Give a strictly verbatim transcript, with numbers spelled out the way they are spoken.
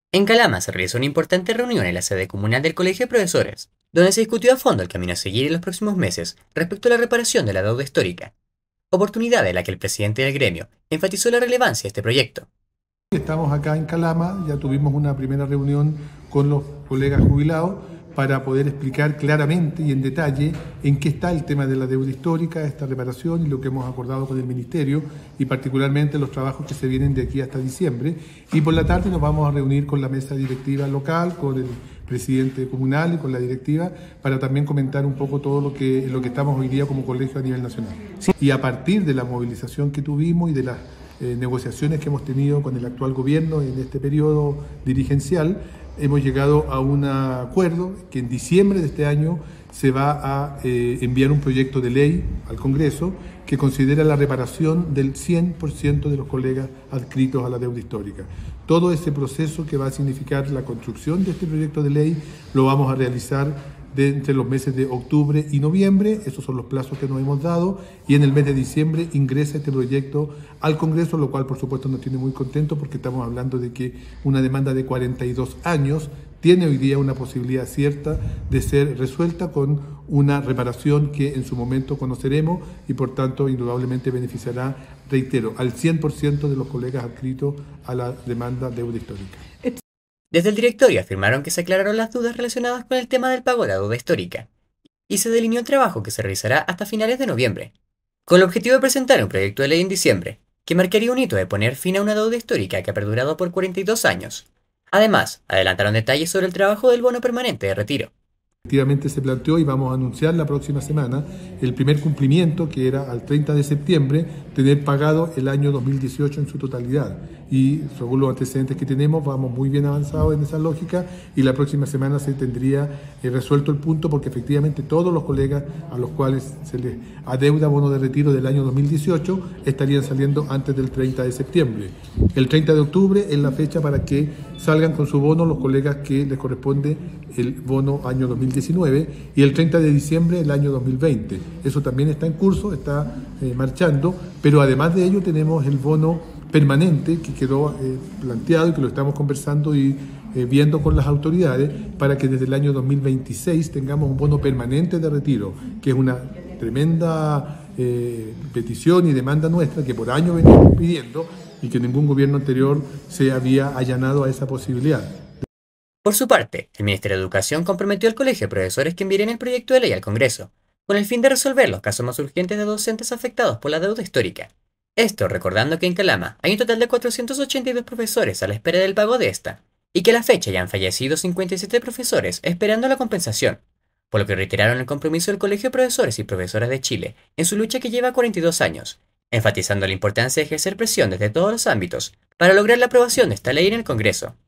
En Calama se realizó una importante reunión en la sede comunal del Colegio de Profesores, donde se discutió a fondo el camino a seguir en los próximos meses respecto a la reparación de la deuda histórica, oportunidad en la que el presidente del gremio enfatizó la relevancia de este proyecto. Estamos acá en Calama, ya tuvimos una primera reunión con los colegas jubilados para poder explicar claramente y en detalle en qué está el tema de la deuda histórica, esta reparación y lo que hemos acordado con el Ministerio y particularmente los trabajos que se vienen de aquí hasta diciembre. Y por la tarde nos vamos a reunir con la mesa directiva local, con el presidente comunal y con la directiva para también comentar un poco todo lo que, lo que estamos hoy día como colegio a nivel nacional. Sí. Y a partir de la movilización que tuvimos y de las Eh, negociaciones que hemos tenido con el actual gobierno en este periodo dirigencial, hemos llegado a un acuerdo que en diciembre de este año se va a eh, enviar un proyecto de ley al Congreso que considera la reparación del cien por ciento de los colegas adscritos a la deuda histórica. Todo ese proceso que va a significar la construcción de este proyecto de ley lo vamos a realizar de entre los meses de octubre y noviembre, esos son los plazos que nos hemos dado, y en el mes de diciembre ingresa este proyecto al Congreso, lo cual por supuesto nos tiene muy contentos porque estamos hablando de que una demanda de cuarenta y dos años tiene hoy día una posibilidad cierta de ser resuelta con una reparación que en su momento conoceremos y por tanto indudablemente beneficiará, reitero, al cien por ciento de los colegas adscritos a la demanda deuda histórica. Desde el directorio afirmaron que se aclararon las dudas relacionadas con el tema del pago de la deuda histórica, y se delineó un trabajo que se realizará hasta finales de noviembre, con el objetivo de presentar un proyecto de ley en diciembre, que marcaría un hito de poner fin a una deuda histórica que ha perdurado por cuarenta y dos años. Además, adelantaron detalles sobre el trabajo del bono permanente de retiro. Efectivamente se planteó y vamos a anunciar la próxima semana el primer cumplimiento, que era al treinta de septiembre, tener pagado el año dos mil dieciocho en su totalidad. Y según los antecedentes que tenemos, vamos muy bien avanzados en esa lógica y la próxima semana se tendría eh, resuelto el punto porque efectivamente todos los colegas a los cuales se les adeuda bono de retiro del año dos mil dieciocho estarían saliendo antes del treinta de septiembre. El treinta de octubre es la fecha para que salgan con su bono los colegas que les corresponde el bono año dos mil diecinueve y el treinta de diciembre el año dos mil veinte. Eso también está en curso, está eh, marchando, pero además de ello tenemos el bono permanente que quedó eh, planteado y que lo estamos conversando y eh, viendo con las autoridades para que desde el año dos mil veintiséis tengamos un bono permanente de retiro, que es una tremenda eh, petición y demanda nuestra que por años venimos pidiendo y que ningún gobierno anterior se había allanado a esa posibilidad. Por su parte, el Ministerio de Educación comprometió al Colegio de Profesores que enviarían el proyecto de ley al Congreso, con el fin de resolver los casos más urgentes de docentes afectados por la deuda histórica. Esto recordando que en Calama hay un total de cuatrocientos ochenta y dos profesores a la espera del pago de esta, y que a la fecha ya han fallecido cincuenta y siete profesores esperando la compensación, por lo que reiteraron el compromiso del Colegio de Profesores y Profesoras de Chile en su lucha que lleva cuarenta y dos años, enfatizando la importancia de ejercer presión desde todos los ámbitos para lograr la aprobación de esta ley en el Congreso.